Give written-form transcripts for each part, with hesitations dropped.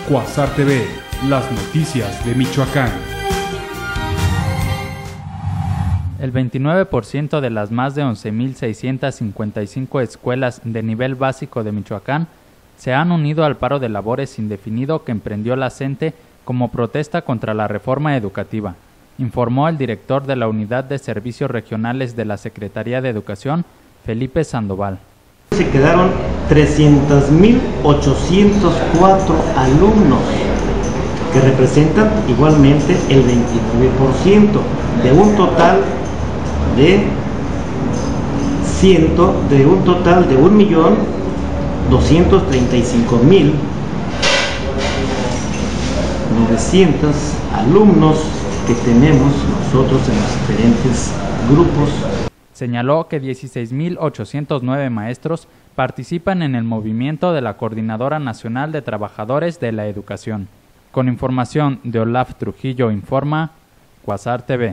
Cuasar TV, las noticias de Michoacán. El 29% de las más de 11.655 escuelas de nivel básico de Michoacán se han unido al paro de labores indefinido que emprendió la CENTE como protesta contra la reforma educativa, informó el director de la Unidad de Servicios Regionales de la Secretaría de Educación, Felipe Sandoval. Se quedaron 300.804 alumnos, que representan igualmente el 29% de un total de 1.235.900 alumnos que tenemos nosotros en los diferentes grupos. Señaló que 16.809 maestros participan en el movimiento de la Coordinadora Nacional de Trabajadores de la Educación. Con información de Olaf Trujillo informa, Cuasar TV.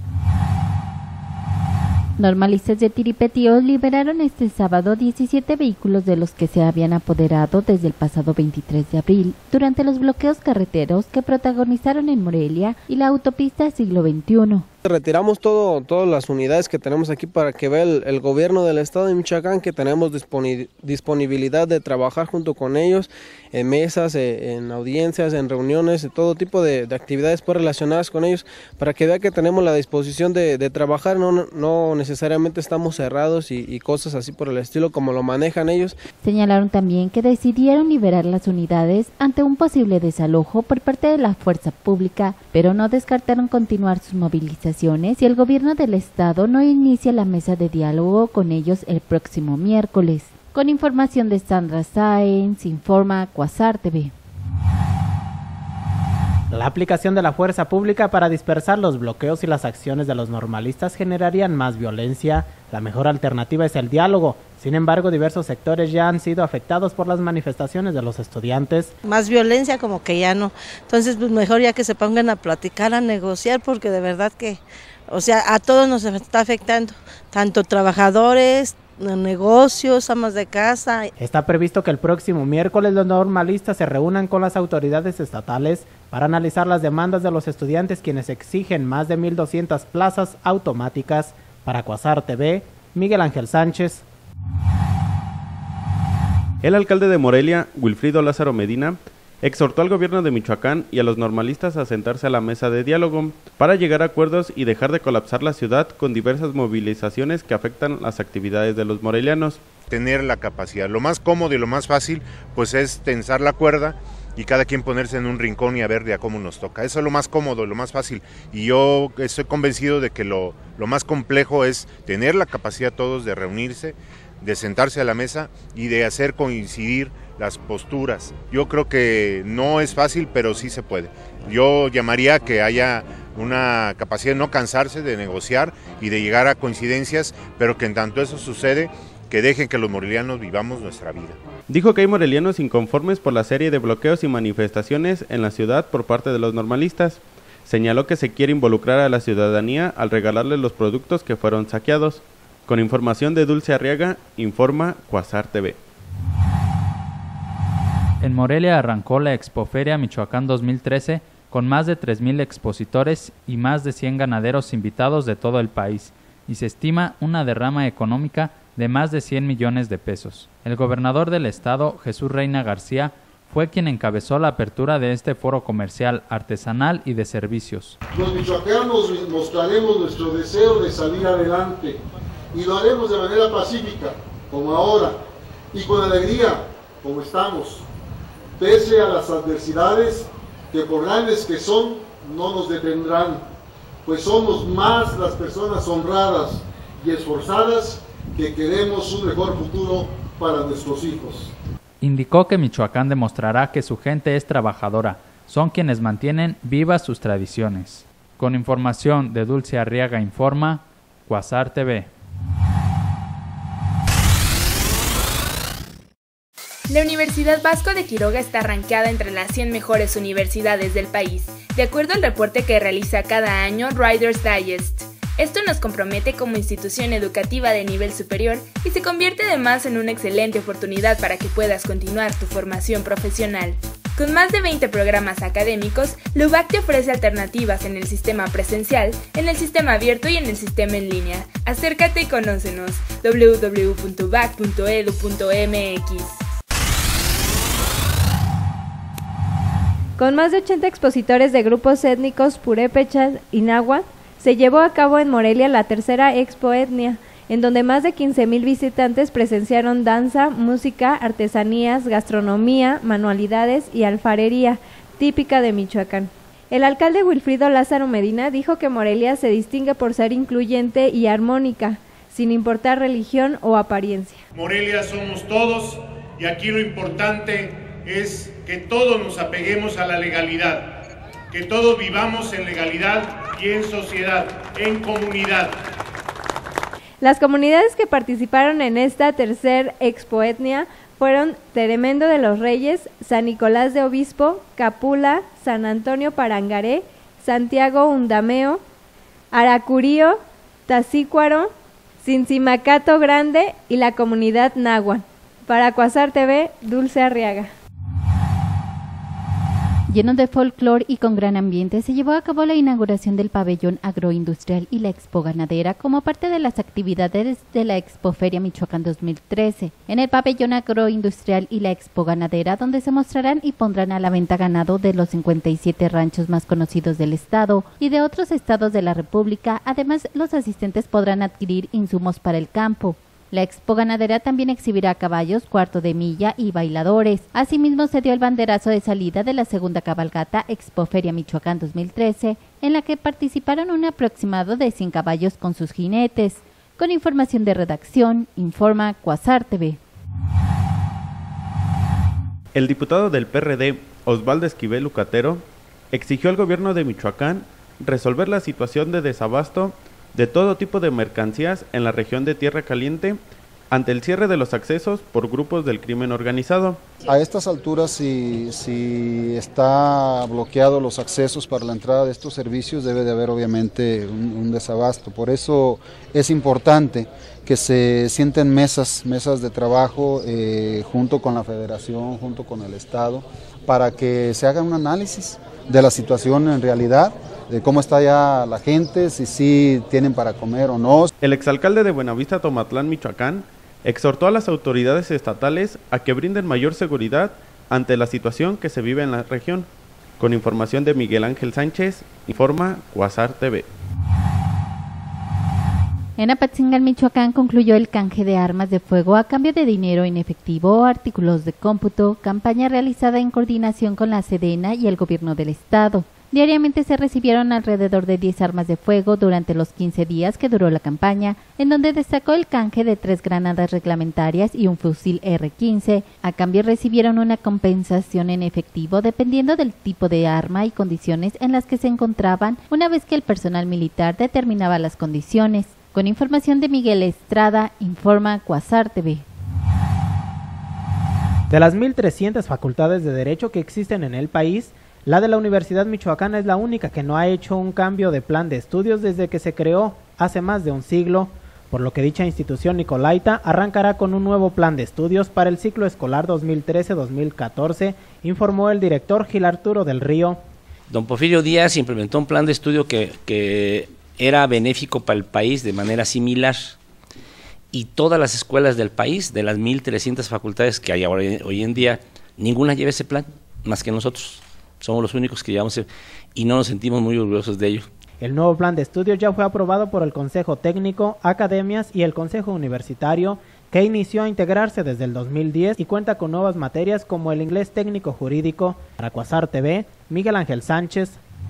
Normalistas de Tiripetío liberaron este sábado 17 vehículos de los que se habían apoderado desde el pasado 23 de abril durante los bloqueos carreteros que protagonizaron en Morelia y la autopista Siglo XXI. Retiramos todas las unidades que tenemos aquí para que vea el gobierno del estado de Michoacán que tenemos disponibilidad de trabajar junto con ellos en mesas, en audiencias, en reuniones, en todo tipo de actividades pues relacionadas con ellos, para que vea que tenemos la disposición de trabajar, no necesariamente estamos cerrados y cosas así por el estilo como lo manejan ellos. Señalaron también que decidieron liberar las unidades ante un posible desalojo por parte de la fuerza pública, pero no descartaron continuar sus movilizaciones si el gobierno del estado no inicia la mesa de diálogo con ellos el próximo miércoles. Con información de Sandra Sáenz, informa Cuasar TV. La aplicación de la fuerza pública para dispersar los bloqueos y las acciones de los normalistas generarían más violencia. La mejor alternativa es el diálogo. Sin embargo, diversos sectores ya han sido afectados por las manifestaciones de los estudiantes. Más violencia como que ya no. Entonces, pues mejor ya que se pongan a platicar, a negociar, porque de verdad que, a todos nos está afectando, tanto trabajadores, negocios, amas de casa. Está previsto que el próximo miércoles los normalistas se reúnan con las autoridades estatales para analizar las demandas de los estudiantes, quienes exigen más de 1.200 plazas automáticas. Para Cuasar TV, Miguel Ángel Sánchez. El alcalde de Morelia, Wilfrido Lázaro Medina, exhortó al gobierno de Michoacán y a los normalistas a sentarse a la mesa de diálogo para llegar a acuerdos y dejar de colapsar la ciudad con diversas movilizaciones que afectan las actividades de los morelianos. Tener la capacidad, lo más cómodo y lo más fácil pues es tensar la cuerda y cada quien ponerse en un rincón y a ver de a cómo nos toca. Eso es lo más cómodo, lo más fácil, y yo estoy convencido de que lo más complejo es tener la capacidad todos de reunirse, de sentarse a la mesa y de hacer coincidir las posturas. Yo creo que no es fácil, pero sí se puede. Yo llamaría a que haya una capacidad de no cansarse, de negociar y de llegar a coincidencias, pero que en tanto eso sucede, que dejen que los morelianos vivamos nuestra vida. Dijo que hay morelianos inconformes por la serie de bloqueos y manifestaciones en la ciudad por parte de los normalistas. Señaló que se quiere involucrar a la ciudadanía al regalarles los productos que fueron saqueados. Con información de Dulce Arriaga, informa Cuasar TV. En Morelia arrancó la Expoferia Michoacán 2013 con más de 3.000 expositores y más de 100 ganaderos invitados de todo el país, y se estima una derrama económica de más de 100 millones de pesos. El gobernador del estado, Jesús Reina García, fue quien encabezó la apertura de este foro comercial, artesanal y de servicios. Los michoacanos mostraremos nuestro deseo de salir adelante y lo haremos de manera pacífica, como ahora, y con alegría, como estamos, pese a las adversidades que por grandes que son, no nos detendrán, pues somos más las personas honradas y esforzadas que queremos un mejor futuro para nuestros hijos. Indicó que Michoacán demostrará que su gente es trabajadora, son quienes mantienen vivas sus tradiciones. Con información de Dulce Arriaga informa, Cuasar TV. La Universidad Vasco de Quiroga está rankeada entre las 100 mejores universidades del país, de acuerdo al reporte que realiza cada año Reader's Digest. Esto nos compromete como institución educativa de nivel superior y se convierte además en una excelente oportunidad para que puedas continuar tu formación profesional. Con más de 20 programas académicos, la UBAC te ofrece alternativas en el sistema presencial, en el sistema abierto y en el sistema en línea. Acércate y conócenos. www.ubac.edu.mx. Con más de 80 expositores de grupos étnicos purépechas y náhuatl, se llevó a cabo en Morelia la tercera Expo Etnia, en donde más de 15,000 visitantes presenciaron danza, música, artesanías, gastronomía, manualidades y alfarería, típica de Michoacán. El alcalde Wilfrido Lázaro Medina dijo que Morelia se distingue por ser incluyente y armónica, sin importar religión o apariencia. Morelia somos todos y aquí lo importante es que todos nos apeguemos a la legalidad, que todos vivamos en legalidad y en sociedad, en comunidad. Las comunidades que participaron en esta tercer Expo Etnia fueron Teremendo de los Reyes, San Nicolás de Obispo, Capula, San Antonio Parangaré, Santiago Undameo, Aracurío, Tacícuaro, Cincimacato Grande y la comunidad náhuatl. Para Cuasar TV, Dulce Arriaga. Lleno de folclor y con gran ambiente, se llevó a cabo la inauguración del pabellón agroindustrial y la Expo Ganadera como parte de las actividades de la Expoferia Michoacán 2013. En el pabellón agroindustrial y la Expo Ganadera, donde se mostrarán y pondrán a la venta ganado de los 57 ranchos más conocidos del estado y de otros estados de la República. Además, los asistentes podrán adquirir insumos para el campo. La Expo Ganadera también exhibirá caballos, cuarto de milla y bailadores. Asimismo, se dio el banderazo de salida de la segunda cabalgata Expoferia Michoacán 2013, en la que participaron un aproximado de 100 caballos con sus jinetes. Con información de redacción, informa Cuasar TV. El diputado del PRD, Osvaldo Esquivel Lucatero, exigió al gobierno de Michoacán resolver la situación de desabasto de todo tipo de mercancías en la región de Tierra Caliente ante el cierre de los accesos por grupos del crimen organizado. A estas alturas, si está bloqueado los accesos para la entrada de estos servicios, debe de haber obviamente un desabasto. Por eso es importante que se sienten mesas de trabajo junto con la Federación, junto con el Estado, para que se haga un análisis de la situación en realidad, de cómo está ya la gente, si sí tienen para comer o no. El exalcalde de Buenavista, Tomatlán, Michoacán, exhortó a las autoridades estatales a que brinden mayor seguridad ante la situación que se vive en la región. Con información de Miguel Ángel Sánchez, informa Cuasar TV. En Apatzingán, Michoacán, concluyó el canje de armas de fuego a cambio de dinero en efectivo, artículos de cómputo, campaña realizada en coordinación con la Sedena y el gobierno del estado. Diariamente se recibieron alrededor de 10 armas de fuego durante los 15 días que duró la campaña, en donde destacó el canje de 3 granadas reglamentarias y un fusil R-15. A cambio recibieron una compensación en efectivo dependiendo del tipo de arma y condiciones en las que se encontraban, una vez que el personal militar determinaba las condiciones. Con información de Miguel Estrada, informa Cuasar TV. De las 1,300 facultades de Derecho que existen en el país, la de la Universidad Michoacana es la única que no ha hecho un cambio de plan de estudios desde que se creó hace más de un siglo, por lo que dicha institución nicolaita arrancará con un nuevo plan de estudios para el ciclo escolar 2013-2014, informó el director Gil Arturo del Río. Don Porfirio Díaz implementó un plan de estudio que era benéfico para el país de manera similar, y todas las escuelas del país, de las 1,300 facultades que hay ahora, hoy en día, ninguna lleva ese plan, más que nosotros. Somos los únicos que llevamos y no nos sentimos muy orgullosos de ello. El nuevo plan de estudios ya fue aprobado por el Consejo Técnico, Academias y el Consejo Universitario, que inició a integrarse desde el 2010 y cuenta con nuevas materias como el inglés técnico jurídico. Para Cuasar TV, Miguel Ángel Sánchez.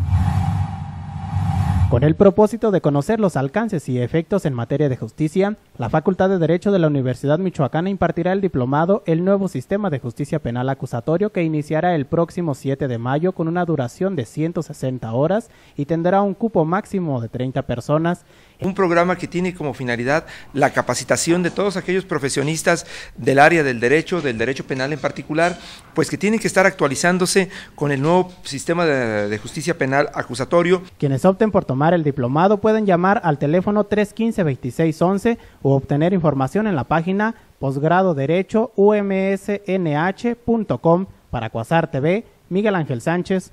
Con el propósito de conocer los alcances y efectos en materia de justicia, la Facultad de Derecho de la Universidad Michoacana impartirá el diplomado El Nuevo Sistema de Justicia Penal Acusatorio, que iniciará el próximo 7 de mayo con una duración de 160 horas y tendrá un cupo máximo de 30 personas. Un programa que tiene como finalidad la capacitación de todos aquellos profesionistas del área del derecho penal en particular, pues que tienen que estar actualizándose con el nuevo sistema de justicia penal acusatorio. Quienes opten por tomar el diplomado pueden llamar al teléfono 315-2611 o obtener información en la página posgradoderechoumsnh.com.mx. Para Cuasar TV, Miguel Ángel Sánchez.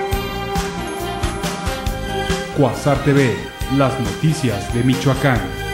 Cuasar TV, las noticias de Michoacán.